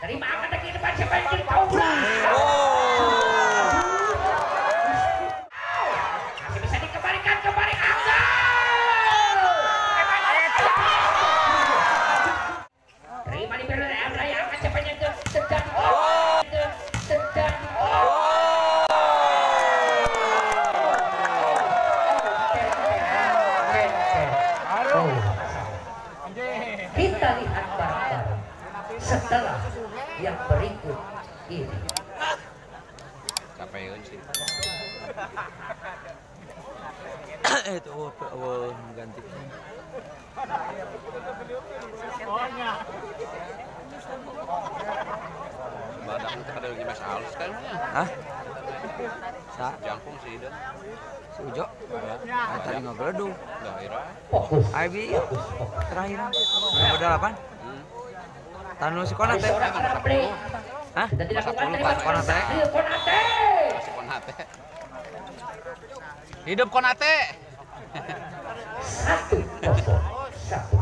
Terima angkat lagi depan siapa yang jadi kaula. Masih bisa dikembalikan kembali angkat. Terima di belakang Amra yang angkat siapa yang sedang. Sedang. Kita lihat bareng-bareng setelah yang berikut ini. Capek sih. Itu mengganti. Badak itu ada lagi mas halus kan ya? Hah? Sa? Jangkung sih dah. Si Ujo? Tadi ngobrol Daerah. Fokus. Abi terakhir. Nomor 8. Tanu si Konate. Seorang anak play. Hah? Sudah dilakukan terima Konate. kasih Konate. Masih Konate. Hidup Konate. 1-0.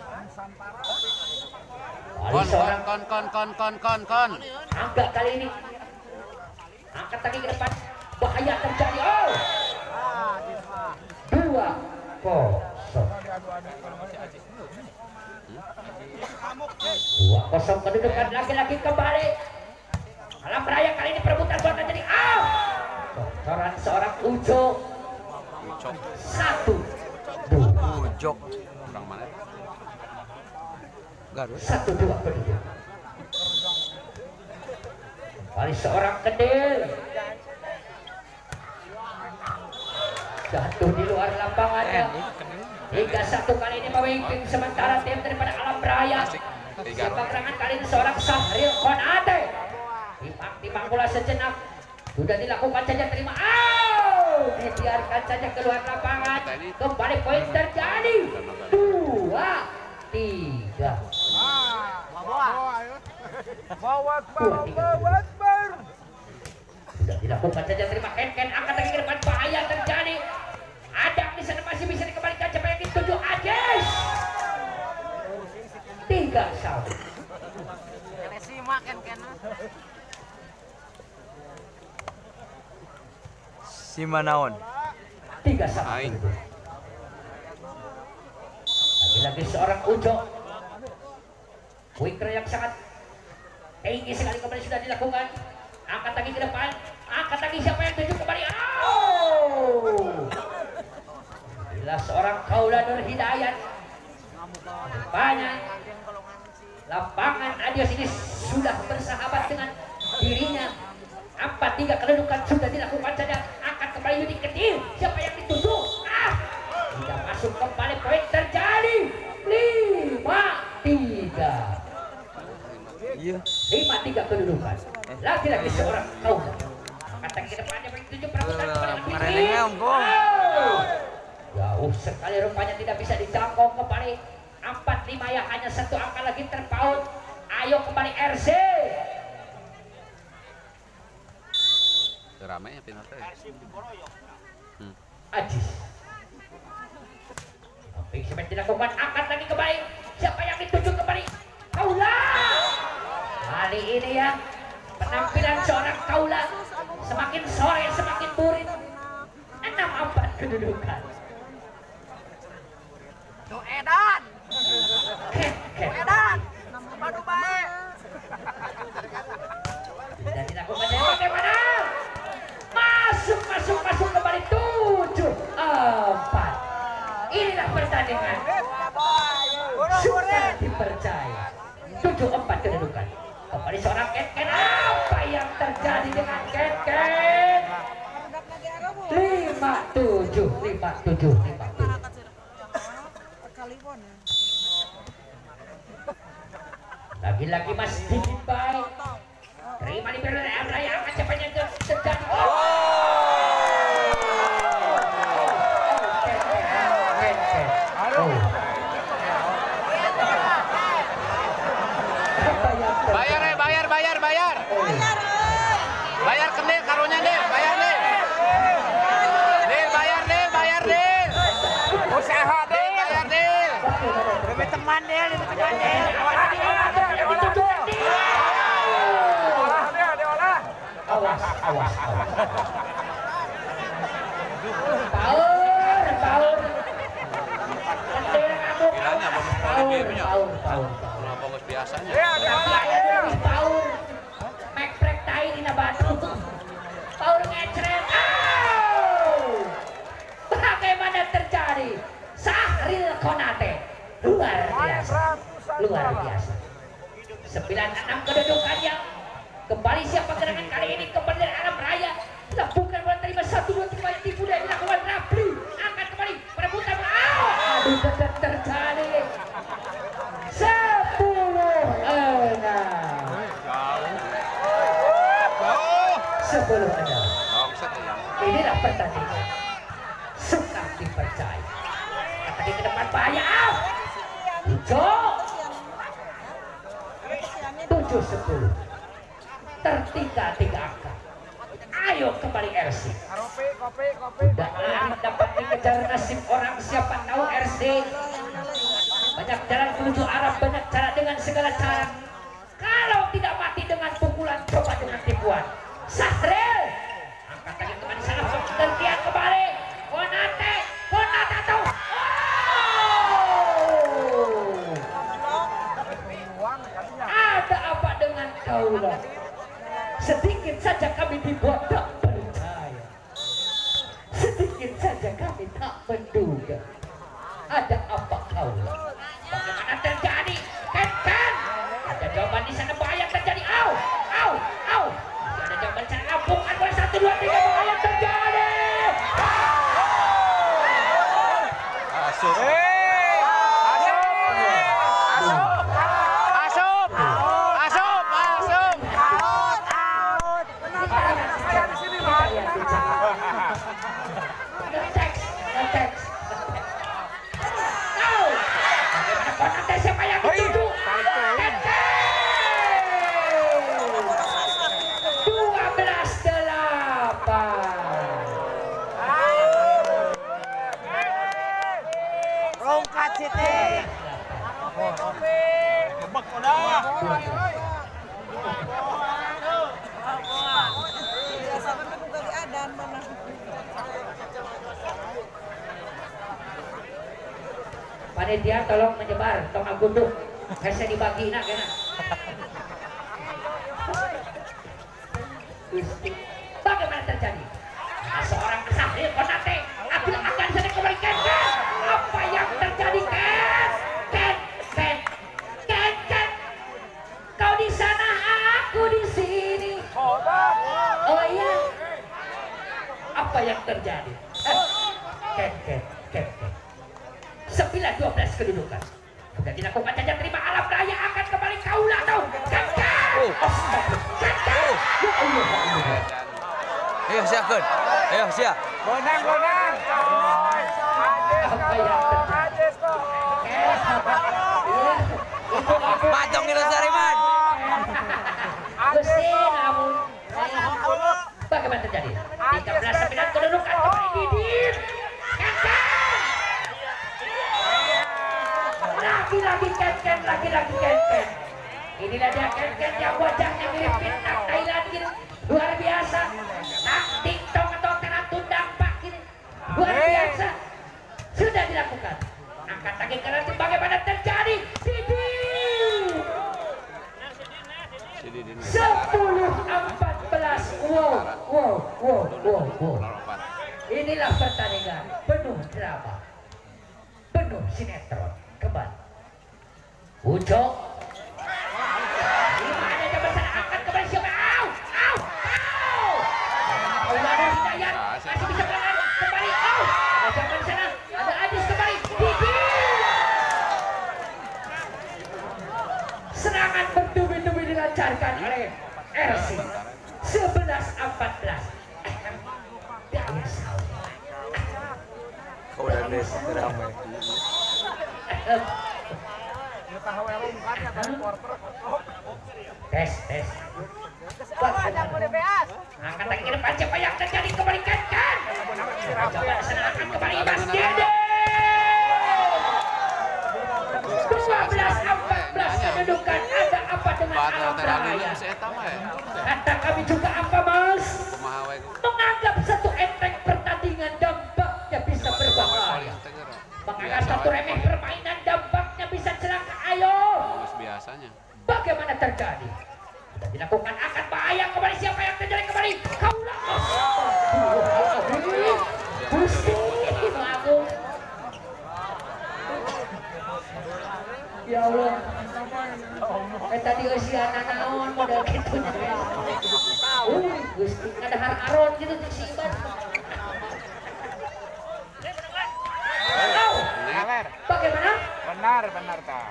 Kon. Angkat kali ini. Angkat lagi ke depan. Bahaya terjadi. Oh. 2-0 kedudukan lagi-lagi kembali. Malam raya kali ini perebutan bola terjadi. Cocoran seorang Ujo. 1-2. Ujo. Orang mana? Garut. 1-2 kedudukan. Kembali seorang Kedil. Jatuh di luar lapangannya. 3-1 kali ini memimpin sementara tim daripada Alam Raya. Sepak serangan kali ini seorang Sahril Konate. Timang bola sejenak. Sudah dilakukan saja terima. Dibiarkan saja keluar lapangan. Kembali poin terjadi. 2-3. Sudah dilakukan saja terima. Ken angkat lagi ke depan. Bahaya terjadi. Ada di sana masih bisa dikembalikan. Siapa yang dituju? Ajis. 3-1. Si Manaon. 3-1. Lagi-lagi seorang Ujo. Winger yang sangat tinggi sekali kembali sudah dilakukan. Angkat lagi ke depan. Angkat lagi siapa yang tuju kembali. Bila seorang Kaula Nur Hidayat. Banyak lapangan Adios ini sudah bersahabat dengan dirinya. 4-3 kedudukan sudah dilakukan saja. Angkat kembali Yudi Kedil. Siapa yang dituju? Tidak masuk kembali poin terjadi. 5-3. Iya. 5-3 kedudukan. Lagi-lagi seorang Kaula. Angkat ke depannya dituju perebutan kembali. Jauh sekali rupanya tidak bisa dijangkau kembali. 4-5 ya, hanya satu angka lagi terpaut. Ayo kembali RC. Ramai ya penalti. Ajis. Samping semen dilakukan, angkat lagi kembali. Siapa yang dituju kembali? Kaula. Kali ini ya penampilan seorang Kaula semakin sore semakin burit. 6-4 kedudukan. Tuh Edan. Edan. Aduh baik. Dan dilakukan bagaimana? Masuk kembali 7-4. Inilah pertandingan. Sudah dipercaya. 7-4 kedudukan. Kembali seorang Ken. Apa yang terjadi dengan Ken? 5-7. Lagi-lagi Mas Dimbai. Terima di belakang Amra yang akan cepatnya sedang. Bayar ke Nil, karunya Nil, bayar Nil. Nil, bayar Nil, bayar Nil. Usaha Nil, bayar Nil. Lebih teman Nil, lebih teman Nil. awas kau. Paur. Kendel ngamuk. Bilangnya bagus gamenya. Paur. Kenapa bagus biasanya? Tapi aya lebih paur. Mekrek tai dina batu. Paur ngecret. Bagaimana terjadi? Sahril Konate luar biasa. 9-6 kedudukannya. Kembali siapa gerangan kali ini kembali dari Arab Raya. Bukan bola terima 1-2 3 tipu dan dilakukan Rapli. Angkat kembali perebutan. Aduh tetap terjadi. 10-6. Inilah pertandingan. Suka dipercaya. Kaki ke depan bahaya. Hijau 7-10. Tertinggal 3 angka. Ayo kembali RC. Udah dapat dikejar nasib orang, siapa tahu RC. Banyak jalan menuju Arab, banyak cara dengan segala cara. Kalau tidak mati dengan pukulan, coba dengan tipuan. Sahril angkat tangan kembali sana, tertiak kembali. Konate tahu. Ada apa dengan kaulah? Sedikit saja kami dibuat tak percaya. Sedikit saja kami tak menduga. Ada apa kaulah? Bagaimana terjadi? Ken. Ada jawaban di sana, bahaya terjadi. Au. Masih ada jawaban sana, ampungan boleh 1, 2, 3, bahaya terjadi. Asup. Siapa yang dituju? 12-8. Rongkat Siti. Panitia tolong menyebar, tong agunduk, bisa dibagi nak kena. Bagaimana terjadi? Seorang Sahril Konate akan sedang kembali Ken. Apa yang terjadi Ken? Kau di sana, aku di sini. Oh iya. Apa yang terjadi? Ken. 9-12 kedudukan. Sudah dilakukan jajan terima Arab Raya, akan kembali kaulah tahu. Ken. Ayo siapkan. Ayo siap. Bonang. Apa yang terjadi? Macong kita Sariman. Mesin namun. Bagaimana terjadi? 13-9 kedudukan kembali Didin. Lagi-lagi Ken. Inilah dia Ken yang wajahnya mirip bintang Thailand gitu. Luar biasa. Nak TikTok atau kena tundang pak ini. Luar biasa. Sudah dilakukan. Angkat tangan kanan, bagaimana terjadi? Didi. 10-14. Wow. Inilah pertandingan penuh drama, penuh sinetron. Kembali Ujo. Di mana dia besar, angkat kembali siapa? Au. Maulana Hidayat masih bisa berangkat kembali. Au. Ada jawaban sana, ada Adis kembali. Didi. Serangan bertubi-tubi dilancarkan oleh RC. 11-14. Daya saudara. Kau udah ramai. Tes. Angkat lagi ke depan, siapa yang terjadi kembali Ken. Coba disenangkan kembali Mas Dede. 12-14 kedudukan. Ada apa dengan Arab Raya? Kata kami juga apa Mas? menganggap satu enteng pertandingan dampaknya bisa berbahaya, menganggap satu remeh permainan dampaknya bisa celaka. Ayo, biasanya bagaimana terjadi? Sudah dilakukan akan bahaya kembali. Siapa yang terjadi kembali? Kaulah. Gusti Agung. Ya Allah. Tadi usia naon model gitu. Gusti ada har aron gitu tuh si Iban. Bagaimana? benar tak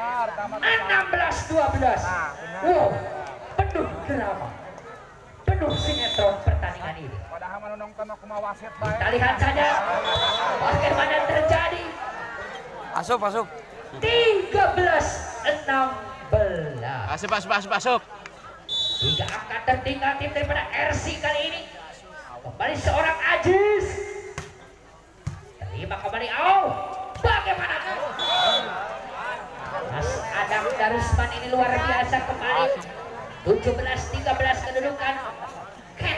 16-12. Wow, penuh drama, penuh sinetron pertandingan ini. padahal menonton aku mau wasit Kita lihat saja bagaimana terjadi. Asup. 13-16. Masuk. 3 angka tertinggal tim daripada RC kali ini. Kembali seorang Ajis. Terima kembali. Bagaimana? Mas Adam Darusman ini luar biasa kembali. 17-13 kedudukan. Ken.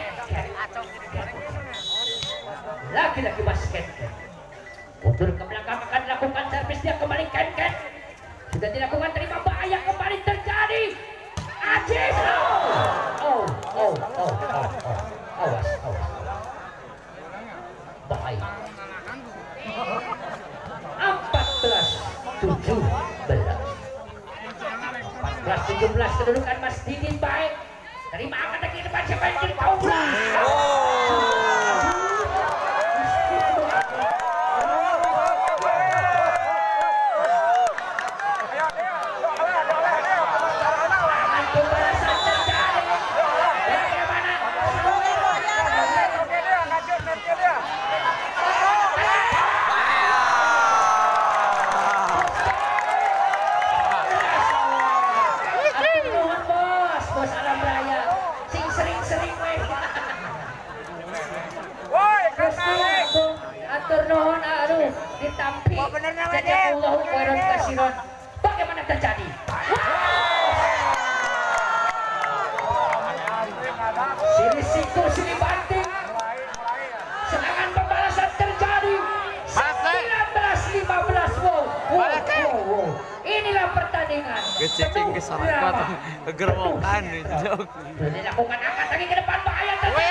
Lagi-lagi basket. Mundur ke belakang akan dilakukan servis, dia kembali Ken. Sudah dilakukan, terima bahaya kembali terjadi. Ajis. Awas. Bahaya. 14-17 kedudukan Mas Didin baik. Terima angkat ke depan, siapa yang jadi kaulah. Ditampi jazakallahu khairan kasiran. Bagaimana terjadi? Sini banting. Serangan pembalasan terjadi. 19-15. Wow. Inilah pertandingan. Kecicing kesalahan kegermokan jok. Dilakukan angkat lagi ke depan, bahaya terjadi.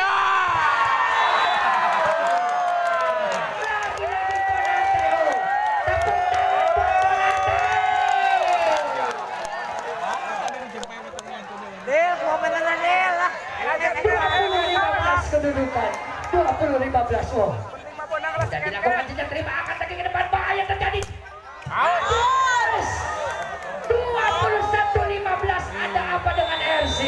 Kedudukan 20-15. Sudah dilakukan sejak terima angkat lagi ke depan, bahaya terjadi. 21-15. Ada apa dengan RC?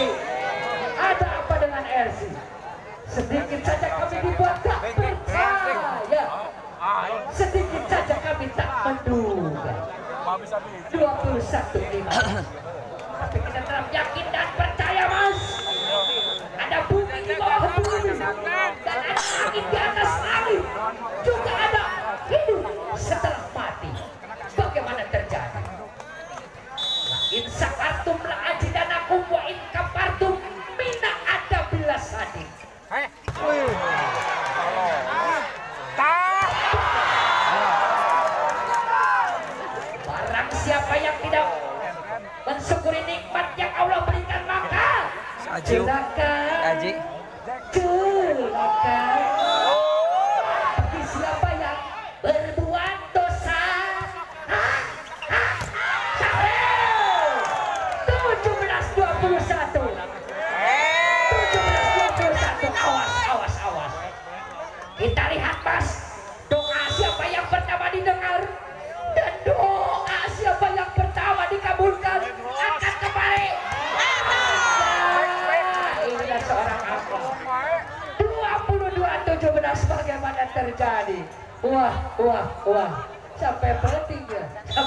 Sedikit saja kami dibuat tak percaya. Sedikit saja kami tak menduga. 21-15. Tapi kita tetap yakin dan percaya, Mas. Ada bumi di bawah bumi dan ada langit di atas langit. Juga ada hidup setelah mati. Bagaimana terjadi? In sakartum la ajidanakum wa in kafartum mina ada bilas sadik. Barang siapa yang tidak mensyukuri nikmat yang Allah berikan, maka celaka. Bagi siapa yang berbuat dosa. 17-21. Awas. Kita lihat, Mas, doa siapa yang pertama didengar dan doa siapa yang pertama dikabulkan akan kembali. Inilah seorang apa? 22-17. Bagaimana terjadi? Wah. Sampai penting ya,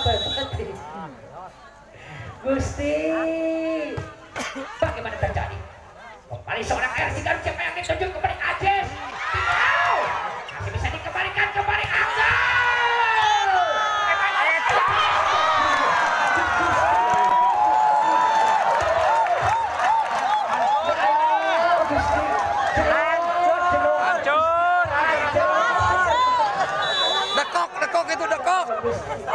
Gusti. Bagaimana terjadi? Kembali seorang RC Garut, siapa yang ditunjuk kembali Ajis? Masih bisa dikembalikan kembali Angga. bagus.